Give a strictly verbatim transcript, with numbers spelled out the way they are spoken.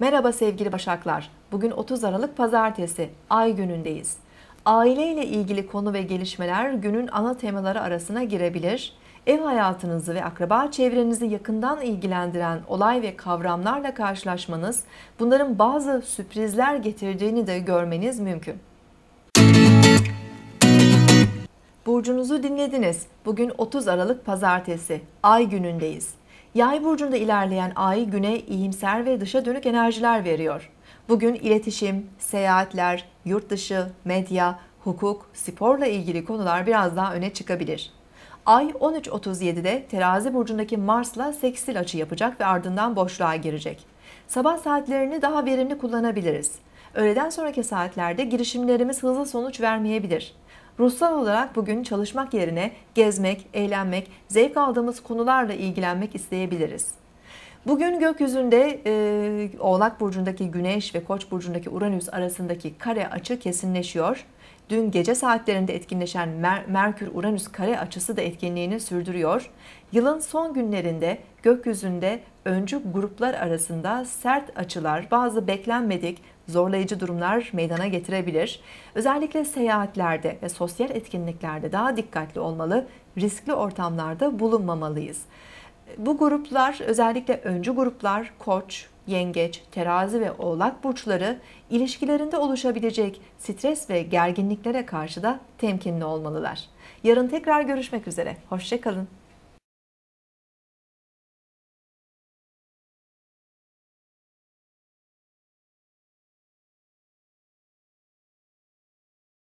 Merhaba sevgili Başaklar. Bugün otuz Aralık Pazartesi, Ay günündeyiz. Aile ile ilgili konu ve gelişmeler günün ana temaları arasına girebilir. Ev hayatınızı ve akraba çevrenizi yakından ilgilendiren olay ve kavramlarla karşılaşmanız, bunların bazı sürprizler getirdiğini de görmeniz mümkün. Burcunuzu dinlediniz. Bugün otuz Aralık Pazartesi, Ay günündeyiz. Yay burcunda ilerleyen Ay güne iyimser ve dışa dönük enerjiler veriyor. Bugün iletişim, seyahatler, yurt dışı, medya, hukuk, sporla ilgili konular biraz daha öne çıkabilir. Ay on üç otuz yedi'de Terazi burcundaki Mars'la sekstil açı yapacak ve ardından boşluğa girecek. Sabah saatlerini daha verimli kullanabiliriz. Öğleden sonraki saatlerde girişimlerimiz hızlı sonuç vermeyebilir. Ruhsal olarak bugün çalışmak yerine gezmek, eğlenmek, zevk aldığımız konularla ilgilenmek isteyebiliriz. Bugün gökyüzünde e, Oğlak burcundaki Güneş ve Koç burcundaki Uranüs arasındaki kare açı kesinleşiyor. Dün gece saatlerinde etkinleşen Mer Merkür-Uranüs kare açısı da etkinliğini sürdürüyor. Yılın son günlerinde gökyüzünde öncü gruplar arasında sert açılar, bazı beklenmedik zorlayıcı durumlar meydana getirebilir. Özellikle seyahatlerde ve sosyal etkinliklerde daha dikkatli olmalı, riskli ortamlarda bulunmamalıyız. Bu gruplar, özellikle öncü gruplar, Koç, Yengeç, Terazi ve Oğlak burçları ilişkilerinde oluşabilecek stres ve gerginliklere karşı da temkinli olmalılar. Yarın tekrar görüşmek üzere. Hoşça kalın.